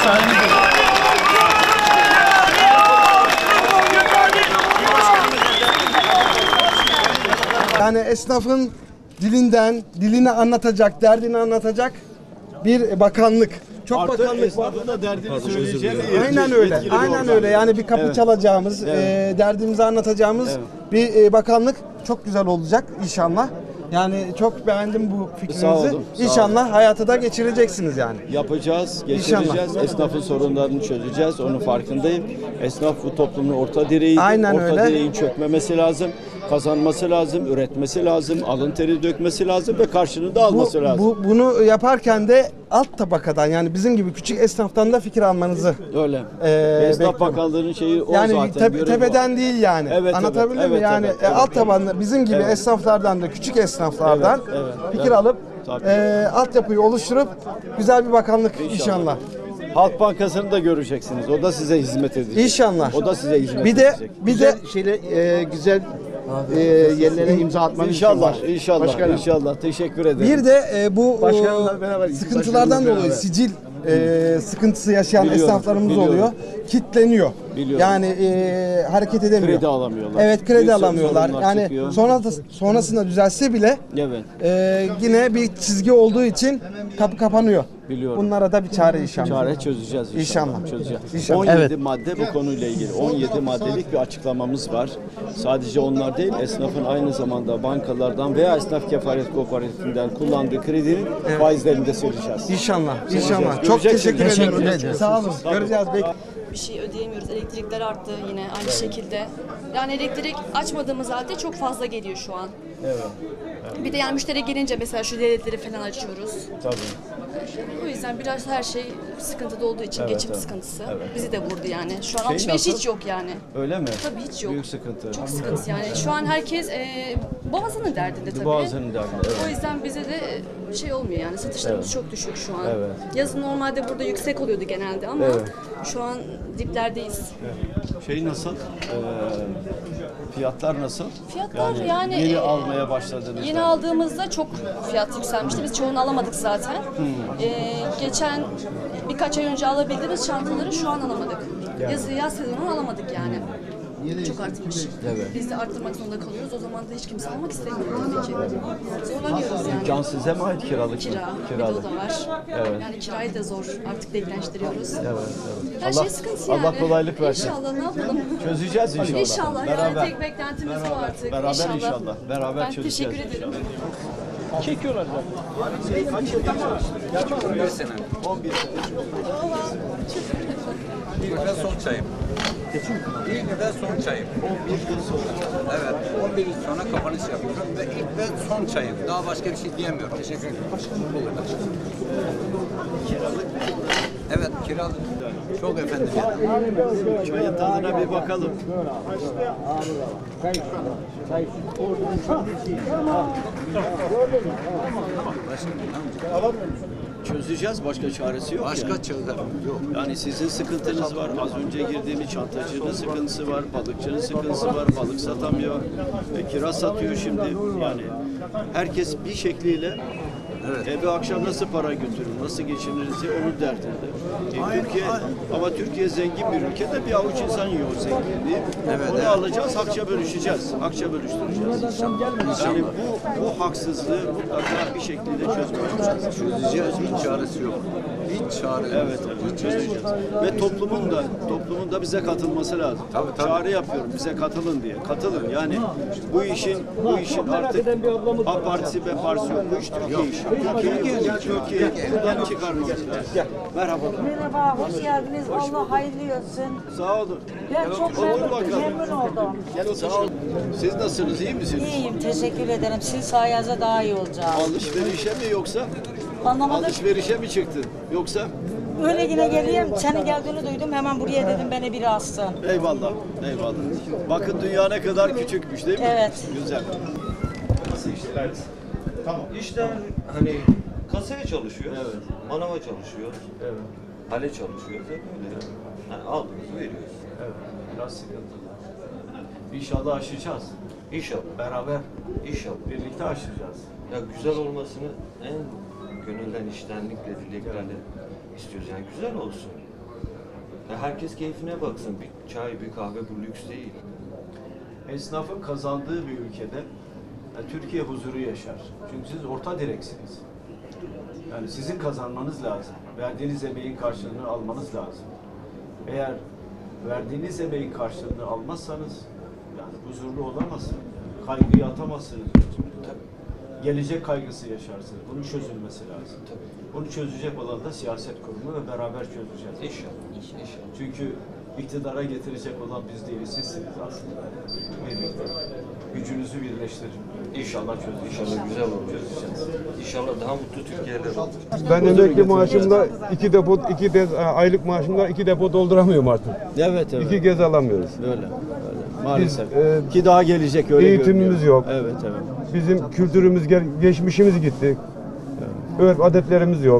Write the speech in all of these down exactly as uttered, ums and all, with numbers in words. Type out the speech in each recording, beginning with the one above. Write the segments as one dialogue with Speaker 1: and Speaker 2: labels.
Speaker 1: Yani esnafın dilinden, dilini anlatacak, derdini anlatacak bir bakanlık. Çok
Speaker 2: Artık
Speaker 1: bakanlık var.
Speaker 2: esnafın da derdini söyleyeceğini
Speaker 1: Aynen öyle. Aynen öyle. Yani bir kapı
Speaker 2: Evet.
Speaker 1: çalacağımız,
Speaker 2: Evet.
Speaker 1: e, derdimizi anlatacağımız
Speaker 2: Evet.
Speaker 1: bir e, bakanlık çok güzel olacak inşallah. Yani çok beğendim bu fikrinizi.
Speaker 2: Sağ olun, sağ
Speaker 1: İnşallah hayata da geçireceksiniz yani.
Speaker 2: yapacağız, geçireceğiz.
Speaker 1: İnşallah.
Speaker 2: Esnafın sorunlarını çözeceğiz. Onun farkındayım. Esnaf bu toplumun orta direği.
Speaker 1: Aynen
Speaker 2: orta
Speaker 1: öyle.
Speaker 2: direğin çökmemesi lazım. Kazanması lazım, üretmesi lazım, alın teri dökmesi lazım ve karşılığını da
Speaker 1: Bu,
Speaker 2: alması lazım.
Speaker 1: bu bunu yaparken de alt tabakadan yani bizim gibi küçük esnaftan da fikir almanızı
Speaker 2: Öyle.
Speaker 1: Ee,
Speaker 2: Esnaf
Speaker 1: bekliyorum.
Speaker 2: Bakanlığı'nın şeyi o
Speaker 1: yani
Speaker 2: zaten.
Speaker 1: te-
Speaker 2: görevi
Speaker 1: tepeden
Speaker 2: o.
Speaker 1: değil yani.
Speaker 2: Evet,
Speaker 1: Anlatabildim
Speaker 2: evet,
Speaker 1: mi?
Speaker 2: evet,
Speaker 1: Yani
Speaker 2: evet,
Speaker 1: e,
Speaker 2: evet.
Speaker 1: alt tabanlı bizim gibi
Speaker 2: Evet.
Speaker 1: esnaflardan da küçük esnaflardan
Speaker 2: Evet, evet,
Speaker 1: fikir
Speaker 2: evet.
Speaker 1: alıp
Speaker 2: Tabii.
Speaker 1: e, altyapıyı oluşturup güzel bir bakanlık inşallah.
Speaker 2: Halk Bankası'nı da göreceksiniz. O da size hizmet edecek.
Speaker 1: İnşallah.
Speaker 2: O da size hizmet
Speaker 1: Bir de
Speaker 2: edecek.
Speaker 1: bir de
Speaker 3: şeyle e, güzel e, yerlere imza atmanız
Speaker 2: İnşallah,
Speaker 3: için var.
Speaker 2: inşallah,
Speaker 3: Başkanım.
Speaker 2: inşallah. Teşekkür ederim.
Speaker 1: bir de e, bu
Speaker 3: Başkanımla
Speaker 1: e,
Speaker 3: beraber,
Speaker 1: sıkıntılardan
Speaker 3: başkanımla
Speaker 1: dolayı
Speaker 3: beraber.
Speaker 1: sicil e, sıkıntısı yaşayan
Speaker 2: Biliyorum,
Speaker 1: esnaflarımız
Speaker 2: biliyorum.
Speaker 1: oluyor. Kitleniyor.
Speaker 2: Biliyorum.
Speaker 1: Yani e, hareket edemiyor.
Speaker 2: Kredi alamıyorlar.
Speaker 1: Evet, kredi
Speaker 2: Büyük
Speaker 1: alamıyorlar.
Speaker 2: sorunlar
Speaker 1: Yani
Speaker 2: çıkıyor.
Speaker 1: sonra sonrasında düzelse bile
Speaker 2: Evet.
Speaker 1: e, yine bir çizgi olduğu için kapı kapanıyor.
Speaker 2: Biliyorum.
Speaker 1: Bunlara da bir çare inşallah.
Speaker 2: Çare çözeceğiz inşallah.
Speaker 1: İnşallah.
Speaker 2: Çözeceğiz.
Speaker 1: İnşallah.
Speaker 2: on yedi
Speaker 1: Evet.
Speaker 2: madde bu konuyla ilgili. on yedi maddelik bir açıklamamız var. Sadece onlar değil, esnafın aynı zamanda bankalardan veya esnaf kefaret kooperatifinden kullandığı kredinin faizlerini de sileceğiz.
Speaker 1: İnşallah. İnşallah. Çok
Speaker 2: Göreceksiniz.
Speaker 1: teşekkür ederim.
Speaker 2: Teşekkür
Speaker 1: Sağ olun. Göreceğiz. Bek
Speaker 4: Bir şey ödeyemiyoruz. Elektrikler arttı yine aynı şekilde. Yani elektrik açmadığımız halde çok fazla geliyor şu an.
Speaker 2: Evet.
Speaker 4: Bir de yani müşteri gelince mesela şu ledleri falan açıyoruz.
Speaker 2: Tabii.
Speaker 4: O yüzden biraz her şey sıkıntıda olduğu için
Speaker 2: Evet,
Speaker 4: geçim
Speaker 2: evet.
Speaker 4: sıkıntısı.
Speaker 2: Evet.
Speaker 4: Bizi de vurdu yani. Şu an
Speaker 2: Şey
Speaker 4: alışveriş
Speaker 2: nasıl?
Speaker 4: hiç yok yani.
Speaker 2: Öyle mi?
Speaker 4: Tabii hiç yok.
Speaker 2: Büyük sıkıntı.
Speaker 4: Çok sıkıntı yani. Şu an herkes e, boğazının derdinde tabii.
Speaker 2: Boğazının derdinde, evet.
Speaker 4: O yüzden bize de şey olmuyor yani. Satışlarımız
Speaker 2: Evet.
Speaker 4: çok düşük şu an.
Speaker 2: Evet.
Speaker 4: Yazın normalde burada yüksek oluyordu genelde ama
Speaker 2: Evet.
Speaker 4: şu an diplerdeyiz.
Speaker 2: Şey nasıl? Ee, fiyatlar nasıl?
Speaker 4: Fiyatlar yani,
Speaker 2: yeni
Speaker 4: e,
Speaker 2: almaya başladığınızda.
Speaker 4: Yeni aldığımızda çok fiyat yükselmişti. Biz çoğunu alamadık zaten. Ee, geçen birkaç ay önce alabildiğimiz çantaları şu an alamadık. Yaz, yaz sezonunu alamadık yani. Çok artmış.
Speaker 2: Evet.
Speaker 4: Biz de arttırmak zorunda kalıyoruz. O zaman da hiç kimse almak istemiyor tabii ki. Zorlanıyoruz yani.
Speaker 2: Can size mi ait kiralık mı?
Speaker 4: Kira, bir de o da var.
Speaker 2: Evet.
Speaker 4: Yani kirayı da zor artık denkleştiriyoruz.
Speaker 2: Evet, evet.
Speaker 4: Her
Speaker 2: Allah-
Speaker 4: şey sıkıntı yani.
Speaker 2: Allah kolaylık versin.
Speaker 4: İnşallah ne yapalım?
Speaker 2: Çözeceğiz inşallah.
Speaker 4: İnşallah.
Speaker 2: Beraber.
Speaker 4: Yani tek beklentimiz bu artık.
Speaker 2: Beraber
Speaker 4: inşallah.
Speaker 2: inşallah. Beraber
Speaker 4: ben
Speaker 2: çözeceğiz.
Speaker 4: teşekkür ederim.
Speaker 2: Çekiyorlar zaten.
Speaker 5: on bir sene.
Speaker 2: on bir sene.
Speaker 5: İlk ve son çayım. İlk ve son çayım.
Speaker 2: on bir yıl sonra.
Speaker 5: Evet. on bir yıl sonra kapanış yapıyorum ve ilk ve son çayım. Daha başka bir şey diyemiyorum. Teşekkür ederim. Bu kadar.
Speaker 2: Kiralık.
Speaker 5: Evet, kiralık. Çok efendim ya.
Speaker 2: Çayın tadına bir bakalım. Çözeceğiz, başka çaresi yok.
Speaker 5: Başka
Speaker 2: yani.
Speaker 5: çözüm yok.
Speaker 2: Yani sizin sıkıntınız var. Az önce girdiğimiz çantacının sıkıntısı var, balıkçının sıkıntısı var, balık satamıyor, e, kiraz satıyor şimdi. Yani herkes bir şekliyle
Speaker 5: Evet.
Speaker 2: eve akşam nasıl para götürür, nasıl geçiniriz diye onun derdinde. E, Türkiye, ama Türkiye zengin bir ülkede bir avuç insan yiyor o zenginliği.
Speaker 5: Evet,
Speaker 2: Onu
Speaker 5: evet.
Speaker 2: alacağız, hakça bölüşeceğiz. Hakça bölüştüreceğiz. Yani bu, bu haksızlığı mutlaka bir şekilde çözmeye çalışacağız.
Speaker 5: Çözeceğiz. Hiç çaresi yok. Hiç çaresi yok.
Speaker 2: Evet, evet, çözeceğiz. Ve toplumun da toplumun da bize katılması lazım.
Speaker 5: Tabii, tabii.
Speaker 2: Çağrı yapıyorum bize katılın diye. Katılın yani bu işin bu işin artık A partisi B partisi yok. Bu iş Türkiye işi. Türkiye Türkiye buradan çıkarmamız lazım. Merhaba.
Speaker 6: Merhaba, hoş geldiniz. Allah hayırlı olsun.
Speaker 2: Sağ olun.
Speaker 6: Ben çok
Speaker 2: Otur
Speaker 6: memnun,
Speaker 2: bakalım.
Speaker 6: memnun oldum.
Speaker 2: Sağ olun. Siz nasılsınız? İyi misiniz?
Speaker 6: İyiyim, teşekkür ederim. Sizin sayenizde daha iyi olacağım.
Speaker 2: Alışverişe mi yoksa?
Speaker 6: Anlamadım.
Speaker 2: Alışverişe mi çıktın? Yoksa?
Speaker 6: Öyle yine geleyim. Senin geldiğini duydum. Hemen buraya dedim beni biri alsın.
Speaker 2: Eyvallah. Eyvallah. Bakın dünya ne kadar küçükmüş değil mi?
Speaker 6: Evet.
Speaker 2: Güzel.
Speaker 7: Nasıl işler? Tamam. İşler hani kasaya çalışıyoruz,
Speaker 2: Evet.
Speaker 7: manava çalışıyoruz,
Speaker 2: Evet.
Speaker 7: hale çalışıyoruz. Hep öyle. Yani aldığımızı veriyoruz.
Speaker 2: Evet. Biraz sıkıntılı. İnşallah aşacağız.
Speaker 7: İnşallah.
Speaker 2: Beraber
Speaker 7: İnşallah.
Speaker 2: birlikte aşacağız.
Speaker 7: Ya güzel olmasını en gönülden, içtenlikle, dileklerle istiyoruz. Yani güzel olsun. Ya herkes keyfine baksın. Bir çay, bir kahve bu lüks değil.
Speaker 2: Esnafın kazandığı bir ülkede yani Türkiye huzuru yaşar. Çünkü siz orta direksiniz. Yani sizin kazanmanız lazım. Verdiğiniz emeğin karşılığını almanız lazım. Eğer verdiğiniz emeğin karşılığını almazsanız yani huzurlu olamazsınız. Kaygıyı atamazsınız. Gelecek kaygısı yaşarsınız. Bunun çözülmesi lazım. Bunu çözecek olan da siyaset kurumu ve beraber çözeceğiz.
Speaker 5: İnşallah. İnşallah.
Speaker 2: Çünkü iktidara getirecek olan biz değiliz, sizsiniz aslında. Birlikte. Gücünüzü birleştirin. İnşallah çözeceğiz.
Speaker 7: İnşallah güzel olur.
Speaker 2: Çözeceğiz.
Speaker 7: İnşallah daha mutlu Türkiye'ler olur.
Speaker 8: Ben emekli maaşımla iki depo, iki de, aylık maaşımla iki depo dolduramıyorum artık.
Speaker 2: Evet, evet.
Speaker 8: İki kez alamıyoruz.
Speaker 2: Öyle, öyle. Maalesef.
Speaker 8: Biz, e,
Speaker 2: Ki daha gelecek öyle
Speaker 8: eğitimimiz
Speaker 2: görünüyor.
Speaker 8: yok.
Speaker 2: Evet, evet.
Speaker 8: Bizim kültürümüz, gel- geçmişimiz gitti. Örf adetlerimiz yok.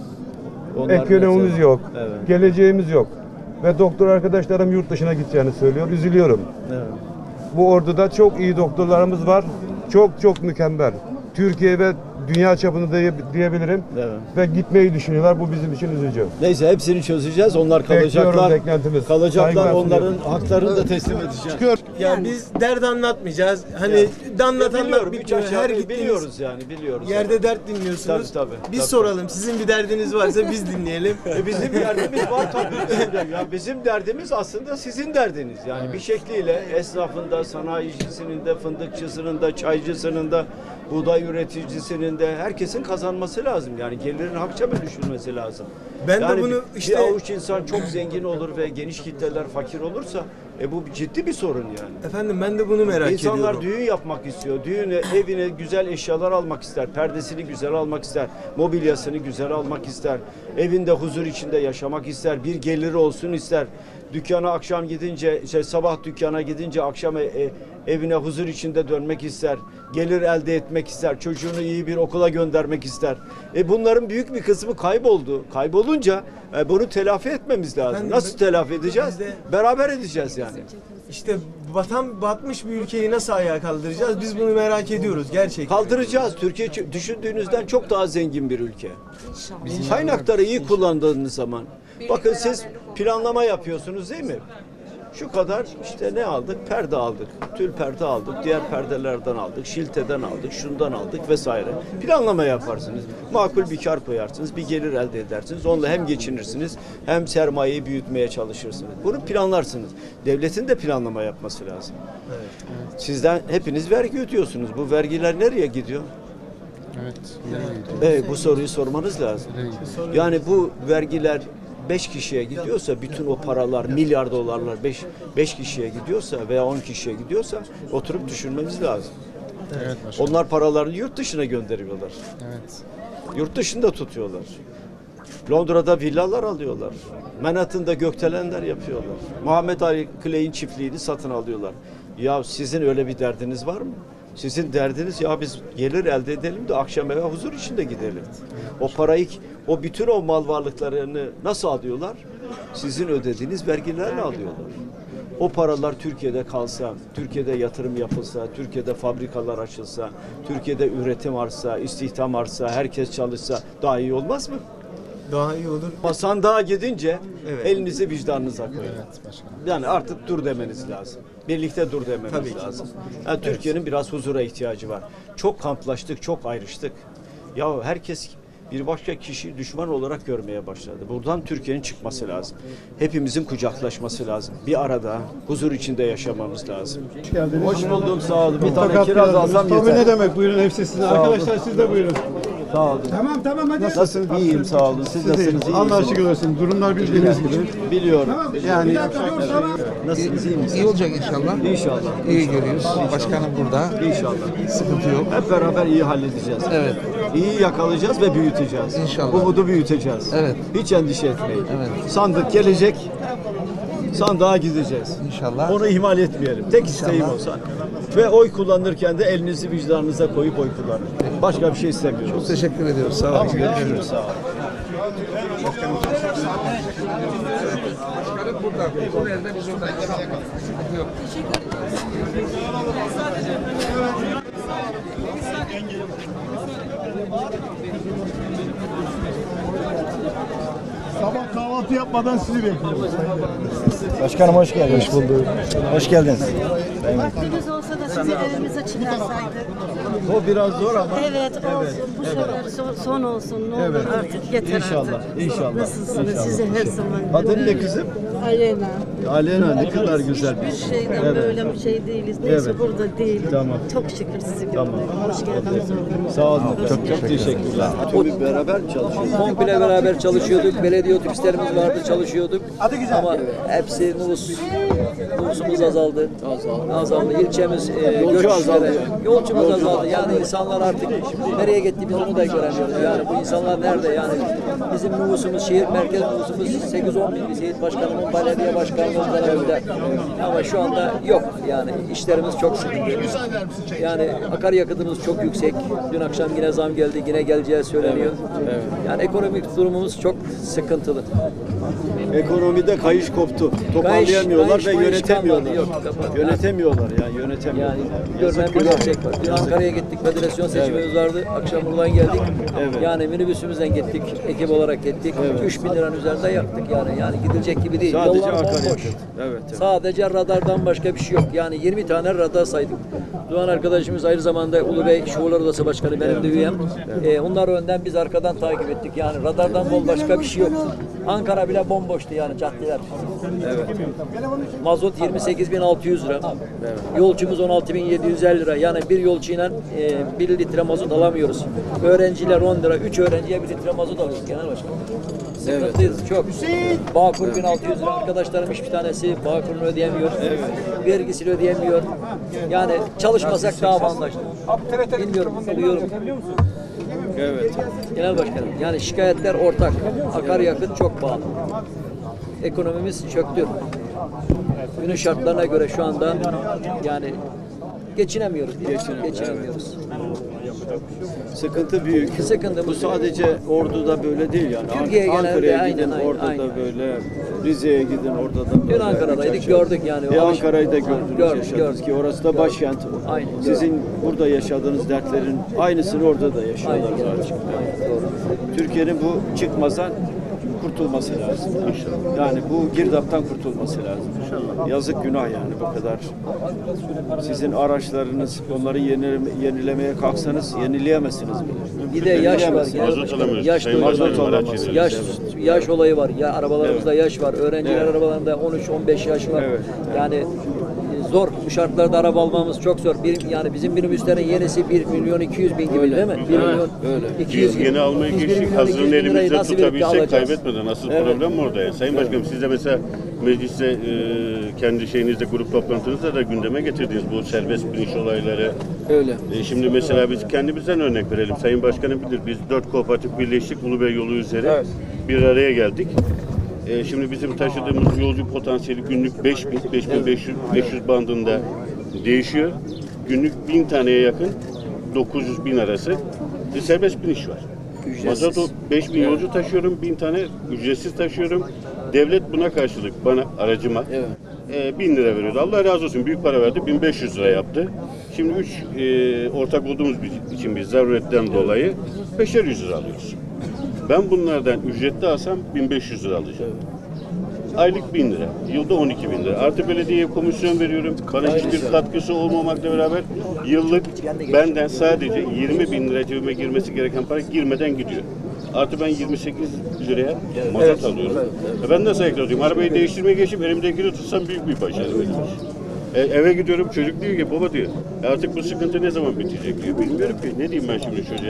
Speaker 2: Onlar
Speaker 8: Ekonomimiz
Speaker 2: mesela-
Speaker 8: yok.
Speaker 2: Evet.
Speaker 8: Geleceğimiz yok. Ve doktor arkadaşlarım yurt dışına gideceğini söylüyor. Üzülüyorum.
Speaker 2: Evet.
Speaker 8: Bu orduda çok iyi doktorlarımız var. Çok çok mükemmel. Türkiye ve dünya çapında diye, diyebilirim.
Speaker 2: Evet.
Speaker 8: Ve gitmeyi düşünüyorlar. Bu bizim için üzücü.
Speaker 2: Neyse hepsini çözeceğiz. Onlar
Speaker 8: Bekliyorum
Speaker 2: kalacaklar.
Speaker 8: beklentimiz.
Speaker 2: Kalacaklar.
Speaker 8: Saygılar
Speaker 2: Onların
Speaker 8: sunuyorum.
Speaker 2: haklarını da teslim edeceğiz.
Speaker 9: Ya biz dert anlatmayacağız. Hani de anlat anlat
Speaker 2: Biliyorum, üç
Speaker 9: bitmiyor.
Speaker 2: aşağı
Speaker 9: Her
Speaker 2: bir
Speaker 9: gittiğiniz
Speaker 2: biliyoruz yani, biliyoruz.
Speaker 9: yerde dert dinliyorsunuz.
Speaker 2: Tabii, tabii,
Speaker 9: Biz
Speaker 2: tabii.
Speaker 9: soralım. Sizin bir derdiniz varsa biz dinleyelim.
Speaker 2: E bizim derdimiz var tabii. Ya bizim derdimiz aslında sizin derdiniz. Yani bir şekliyle esnafında, sanayicisinin de, fındıkçısının da, çaycısının da, buğday üreticisinin de herkesin kazanması lazım. Yani gelirin hakça bölüşülmesi lazım.
Speaker 9: Ben de
Speaker 2: yani
Speaker 9: bunu
Speaker 2: bir,
Speaker 9: işte-
Speaker 2: bir avuç insan çok zengin olur ve geniş kitleler fakir olursa e bu ciddi bir sorun yani.
Speaker 9: Efendim ben de bunu merak
Speaker 2: İnsanlar
Speaker 9: ediyorum.
Speaker 2: düğün yapmak istiyor. Düğüne, evine güzel eşyalar almak ister. Perdesini güzel almak ister. Mobilyasını güzel almak ister. Evinde huzur içinde yaşamak ister. Bir geliri olsun ister. Dükkana akşam gidince, şey, sabah dükkana gidince akşam e, e, evine huzur içinde dönmek ister. Gelir elde etmek ister. Çocuğunu iyi bir okula göndermek ister. E bunların büyük bir kısmı kayboldu. Kaybolunca e, bunu telafi etmemiz lazım.
Speaker 9: Efendim,
Speaker 2: Nasıl telafi edeceğiz?
Speaker 9: biz de-
Speaker 2: Beraber edeceğiz yani.
Speaker 9: İşte vatan batmış bir ülkeyi nasıl ayağa kaldıracağız? Biz bunu merak ediyoruz gerçekten.
Speaker 2: Kaldıracağız. Türkiye ç- düşündüğünüzden çok daha zengin bir ülke. Kaynakları iyi kullandığınız zaman. Bakın siz planlama yapıyorsunuz değil mi? Şu kadar işte ne aldık? Perde aldık. Tül perde aldık. Diğer perdelerden aldık. Şilteden aldık. Şundan aldık vesaire. Planlama yaparsınız. Makul bir kar koyarsınız. Bir gelir elde edersiniz. Onunla hem geçinirsiniz hem sermayeyi büyütmeye çalışırsınız. Bunu planlarsınız. Devletin de planlama yapması lazım. Sizden hepiniz vergi ödüyorsunuz. Bu vergiler nereye gidiyor? Evet, bu soruyu sormanız lazım. Yani bu vergiler beş kişiye gidiyorsa, bütün o paralar, milyar dolarlar beş beş kişiye gidiyorsa veya on kişiye gidiyorsa oturup düşünmemiz lazım.
Speaker 10: Evet başkanım.
Speaker 2: Onlar paralarını yurt dışına gönderiyorlar.
Speaker 10: Evet.
Speaker 2: Yurt dışında tutuyorlar. Londra'da villalar alıyorlar. Manhattan'da gökdelenler yapıyorlar. Muhammed Ali Clay'in çiftliğini satın alıyorlar. Ya sizin öyle bir derdiniz var mı? Sizin derdiniz ya biz gelir elde edelim de akşam eve huzur içinde gidelim. O parayı, o bütün o mal varlıklarını nasıl alıyorlar? Sizin ödediğiniz vergilerle alıyorlar. O paralar Türkiye'de kalsa, Türkiye'de yatırım yapılsa, Türkiye'de fabrikalar açılsa, Türkiye'de üretim artsa, istihdam artsa, herkes çalışsa daha iyi olmaz mı?
Speaker 9: Daha iyi olur.
Speaker 2: Ama sandığa gidince
Speaker 9: Evet.
Speaker 2: elinizi vicdanınıza koyun.
Speaker 10: Evet başkanım.
Speaker 2: Yani artık dur demeniz lazım. Birlikte dur dememiz
Speaker 9: Tabii ki.
Speaker 2: lazım. Yani Türkiye'nin biraz huzura ihtiyacı var. Çok kamplaştık, çok ayrıştık. Ya herkes bir başka kişiyi düşman olarak görmeye başladı. Buradan Türkiye'nin çıkması lazım. Hepimizin kucaklaşması lazım. Bir arada huzur içinde yaşamamız lazım.
Speaker 11: Hoş geldiniz.
Speaker 2: Hoş bulduk, sağ olun. Bir tane
Speaker 11: Fakat
Speaker 2: kiraz
Speaker 11: biraz-
Speaker 2: alsam
Speaker 11: Tabii
Speaker 2: yeter.
Speaker 11: ne demek, buyurun hepsi sizin. Arkadaşlar siz de buyurun.
Speaker 2: Sağ olun.
Speaker 11: Tamam tamam hadi.
Speaker 2: Nasılsınız? İyiyim, sağ olun. Siz
Speaker 11: Siz
Speaker 2: nasılsınız?
Speaker 11: deyin.
Speaker 2: İyi
Speaker 11: Allah
Speaker 2: misiniz?
Speaker 11: aşkına olsun. Durumlar bildiğiniz gibi.
Speaker 2: Biliyorum.
Speaker 11: Yani
Speaker 2: Nasılsınız? İyi misiniz?
Speaker 12: İyi olacak inşallah.
Speaker 2: İnşallah.
Speaker 12: İyi görüyoruz. Başkanım burada.
Speaker 2: İnşallah.
Speaker 12: Sıkıntı yok.
Speaker 2: Hep beraber iyi halledeceğiz.
Speaker 12: Evet.
Speaker 2: İyi yakalayacağız ve büyüteceğiz.
Speaker 12: İnşallah.
Speaker 2: Umudu büyüteceğiz.
Speaker 12: Evet.
Speaker 2: Hiç endişe etmeyin.
Speaker 12: Evet.
Speaker 2: Sandık gelecek. Sandığa gideceğiz.
Speaker 12: İnşallah.
Speaker 2: Onu ihmal etmeyelim. Tek isteğim olsa. Ve oy kullanırken de elinizi vicdanınıza koyup oy kullanın. Başka bir şey istemiyoruz.
Speaker 12: Çok teşekkür ediyoruz. Sağ olun.
Speaker 2: Tamam, görüşürüz. Sağ olun.
Speaker 12: Başkanım burada. Bu nerede? Biz oradayız. Sıkıntı yok.
Speaker 11: Sabah kahvaltı yapmadan sizi bekliyoruz.
Speaker 1: Başkanım hoş geldiniz. Hoş bulduk. Hoş geldiniz.
Speaker 6: Vaktiniz olsa da sizi evimize çıkarsaydık.
Speaker 1: O biraz zor ama.
Speaker 6: Evet olsun. Bu sefer son, son olsun. Ne olur artık yeter
Speaker 1: İnşallah,
Speaker 6: artık.
Speaker 1: inşallah.
Speaker 6: Nasılsınız?
Speaker 1: İnşallah.
Speaker 6: Size her zaman.
Speaker 1: Adın ne kızım?
Speaker 6: Alena.
Speaker 1: Alena, ne kadar güzel.
Speaker 6: Hiçbir şeyden
Speaker 1: Evet.
Speaker 6: böyle bir şey değiliz. Neyse
Speaker 1: Evet.
Speaker 6: burada değil.
Speaker 1: Tamam.
Speaker 6: Çok şükür sizi
Speaker 1: Tamam.
Speaker 6: gördüm. Hoş geldiniz oğlum.
Speaker 1: Sağ olun. Çok çok teşekkürler. Tüm beraber çalışıyoruz.
Speaker 10: Komple beraber çalışıyorduk. Belediye otobüslerimiz vardı, çalışıyorduk. Ama hepsi nüfus, nüfusumuz azaldı. Azaldı. Azaldı. İlçemiz e,
Speaker 2: Yolcu azaldı.
Speaker 10: Yolcumuz azaldı. Yani insanlar artık nereye gitti biz onu da göremiyoruz. Yani bu insanlar nerede? Yani bizim nüfusumuz, şehir merkez nüfusumuz sekiz on bin. Seyit Başkanımın, belediye başkanımın döneminde. Ama şu anda yok. Yani işlerimiz çok sıkıntı. Yani akaryakıtımız çok yüksek. Dün akşam yine zam geldi. Yine geleceği söyleniyor. Yani ekonomik durumumuz çok sıkıntılı.
Speaker 2: Ekonomide kayış koptu. Toparlayamıyorlar
Speaker 10: Kayış-
Speaker 2: ve
Speaker 10: kayış
Speaker 2: yönetemiyorlar.
Speaker 10: kalmadı. Yok, kapat-
Speaker 2: yönetemiyorlar ya, yönetemiyorlar.
Speaker 10: Yani
Speaker 2: Yazık
Speaker 10: görmem bir
Speaker 2: günah.
Speaker 10: gerçek var. Dün Ankara'ya gittik, federasyon seçimimiz vardı. Akşam buradan geldik.
Speaker 2: Evet.
Speaker 10: Yani minibüsümüzden gittik, ekip olarak gittik. üç bin liranın üzerinde yaktık yani. Yani gidilecek gibi değil.
Speaker 2: Sadece
Speaker 10: Yollar bomboş.
Speaker 2: akaryakıt. Evet, evet.
Speaker 10: Sadece radardan başka bir şey yok. Yani yirmi tane radar saydık. Doğan arkadaşımız aynı zamanda Ulu Bey Şuurlar Odası Başkanı, benim de üyem. Ee, onlar önden, biz arkadan takip ettik. Yani radardan bol başka bir şey yok. Ankara bile bomboştu yani caddeler. Evet. Mazot yirmi sekiz bin altı yüz lira. Evet. Yolcumuz on altı bin yedi yüz elli lira. Yani bir yolcuyla e, bir litre mazot alamıyoruz. Öğrenciler on lira. Üç öğrenciye bir litre mazot alıyoruz genel başkan. Sıkıntıyız çok. Bağkur bin altı yüz lira. Arkadaşlarım hiçbir tanesi Bağkur'unu ödeyemiyor. Evet. Vergisini ödeyemiyor. Yani çalışmasak daha avantajlı. Bilmiyorum, biliyorum.
Speaker 2: Evet.
Speaker 10: Genel başkanım, yani şikayetler ortak. Akaryakıt çok pahalı. Ekonomimiz çöktü. Günün şartlarına göre şu anda yani geçinemiyoruz. Geçinemiyoruz. geçinemiyoruz.
Speaker 2: Sıkıntı büyük.
Speaker 10: Sıkıntı
Speaker 2: bu sadece Ordu'da böyle değil yani.
Speaker 10: Türkiye genelinde
Speaker 2: Ankara'ya
Speaker 10: aynen,
Speaker 2: gidin,
Speaker 10: aynen,
Speaker 2: orada
Speaker 10: aynen.
Speaker 2: da böyle. Rize'ye gidin, orada da böyle.
Speaker 10: Dün Ankara'daydık, gördük yani.
Speaker 2: Bir
Speaker 10: O
Speaker 2: Ankara'yı da gördünüz,
Speaker 10: Gördük,
Speaker 2: yaşadınız
Speaker 10: gördük.
Speaker 2: ki orası da başkent.
Speaker 10: Aynen,
Speaker 2: Sizin burada yaşadığınız dertlerin aynısını orada da yaşıyorlar
Speaker 10: Aynen,
Speaker 2: zaten.
Speaker 10: doğru.
Speaker 2: Türkiye'nin bu çıkmazdan kurtulması lazım. Yani bu girdaptan kurtulması lazım. Yazık, günah yani bu kadar. Sizin araçlarınız, onları yenileme, yenilemeye kalksanız yenileyemezsiniz bile.
Speaker 10: Bir de yaş var.
Speaker 2: Mazot alamıyoruz.
Speaker 10: Yaş,
Speaker 2: Sayın
Speaker 10: mazot
Speaker 2: Başkanım,
Speaker 10: alamıyoruz.
Speaker 2: araç
Speaker 10: Yaş,
Speaker 2: yeniyoruz.
Speaker 10: yaş olayı var. Ya arabalarımızda
Speaker 2: Evet.
Speaker 10: yaş var. Öğrenciler
Speaker 2: Evet.
Speaker 10: arabalarında on üç on beş yaş var.
Speaker 2: Evet.
Speaker 10: Yani e, zor. Bu şartlarda araba almamız çok zor. Bir, yani bizim minibüslerin yenisi bir milyon iki yüz bin gibi değil mi? bir milyon iki yüz
Speaker 11: Biz yeni almayı
Speaker 10: Biz bir
Speaker 11: geçtik,
Speaker 10: milyon iki yüz
Speaker 11: hazırını
Speaker 10: bin lirayı
Speaker 11: elimizde
Speaker 10: nasıl verip de
Speaker 11: tutabilsek
Speaker 10: alacağız?
Speaker 11: kaybetmeden. Asıl
Speaker 10: Evet.
Speaker 11: problem orada. Yani. Sayın Başkanım, siz de mesela mecliste e, kendi şeyinizde, grup toplantınızda da gündeme getirdiniz bu serbest biniş olayları.
Speaker 10: Öyle.
Speaker 11: E, şimdi mesela biz kendimizden örnek verelim. Sayın Başkanım bilir, biz dört kooperatif birleştik Ulubey yolu üzeri.
Speaker 2: Evet.
Speaker 11: Bir araya geldik. E, şimdi bizim taşıdığımız yolcu potansiyeli günlük beş bin, beş bin beş yüz, beş yüz bandında değişiyor. Günlük bin taneye yakın, dokuz yüz bin arası e, serbest biniş var.
Speaker 10: Ücretsiz.
Speaker 11: Mazot beş bin yolcu taşıyorum, bin tane ücretsiz taşıyorum. Devlet buna karşılık bana, aracıma
Speaker 10: Evet.
Speaker 11: e, bin lira veriyordu. Allah razı olsun, büyük para verdi, bin beş yüz lira yaptı. Şimdi üç e, ortak olduğumuz için biz zaruretten dolayı beşer yüz lira alıyoruz. Ben bunlardan ücretli alsam bin beş yüz lira alacağım. Aylık bin lira, yılda on iki bin lira. Artı belediyeye komisyon veriyorum. Bana hiçbir katkısı olmamakla beraber yıllık benden sadece yirmi bin lira cebime girmesi gereken para girmeden gidiyor. Artı ben yirmi sekiz liraya mazot alıyorum. E ben nasıl ekliyorum? Arabayı değiştirmeye geçip elimdekini tutsam büyük bir başarı. E, eve gidiyorum, çocuk diyor ki baba diyor, "E artık bu sıkıntı ne zaman bitecek diyor. Bilmiyorum ki, ne diyeyim ben şimdi çocuğa?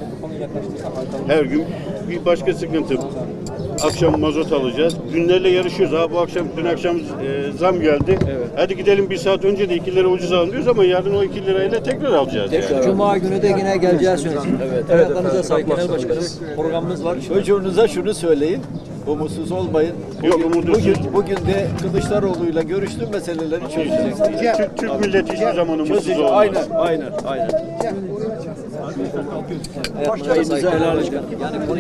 Speaker 11: Her gün bir başka sıkıntı. Akşam mazot alacağız. Günlerle yarışıyoruz. Ha bu akşam, dün akşam e, zam geldi. Evet. Hadi gidelim bir saat önce de iki lira ucuz alın diyoruz ama yarın o iki lirayla tekrar alacağız.
Speaker 10: Tekrar.
Speaker 11: Yani.
Speaker 10: Cuma günü de yine geleceğiz söylesin. Evet. Ayaklarınıza sağlık genel başkanım. Programımız var.
Speaker 2: Çocuğunuza şunu söyleyin. Umutsuz olmayın.
Speaker 11: Yok,
Speaker 2: Bugün,
Speaker 11: umutsuz.
Speaker 2: bugün, bugün de Kılıçdaroğlu'yla görüştüm, meseleleri çözecek.
Speaker 11: Türk, Türk milleti hiçbir zaman umutsuz
Speaker 2: Çözecek.
Speaker 11: olmaz.
Speaker 2: Aynen, aynen, aynen.
Speaker 10: Ayaklarınıza sağlık genel başkanım. Yani